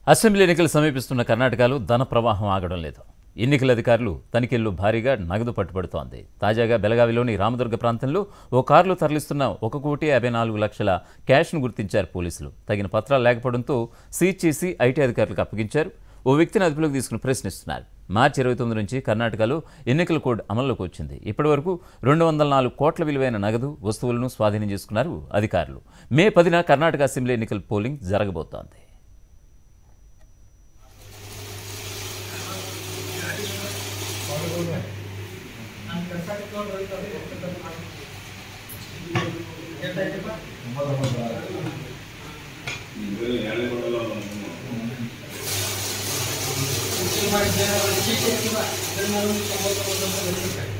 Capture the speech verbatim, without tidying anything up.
Assembly ఎన్నికలు సమీపిస్తున్న కర్ణాటకలో ధన ప్రవాహం ఆగడం లేదు. ఎన్నికల అధికారులు తనిఖీల్లో భారీగా నగదు పట్టుబడుతోంది. తాజాగా బెళగావిలోని రామదుర్గ ప్రాంతంలో ఓ కారులో తరలిస్తున్న ఒక కోటి యాభై నాలుగు లక్షల క్యాష్ను గుర్తించారు పోలీసులు. తగిన పత్రాలు లేకపోవడంతో సీజ్ చేసి ఐటీ అధికారులకు అప్పగించారు. ఓ వ్యక్తిని అదుపులోకి తీసుకుని ప్రశ్నిస్తున్నారు. మార్చి ఇరవై తొమ్మిది నుంచి కర్ణాటకలో ఎన్నికల కోడ్ అమల్లోకి వచ్చింది. ఇప్పటి వరకు రెండు వందల నాలుగు కోట్ల విలువైన నగదు వస్తువులను స్వాధీనం చేసుకున్నారు అధికారులు. మే పదిన కర్ణాటక అసెంబ్లీ ఎన్నికల పోలింగ్ జరగబోతోంది. Terima kasih.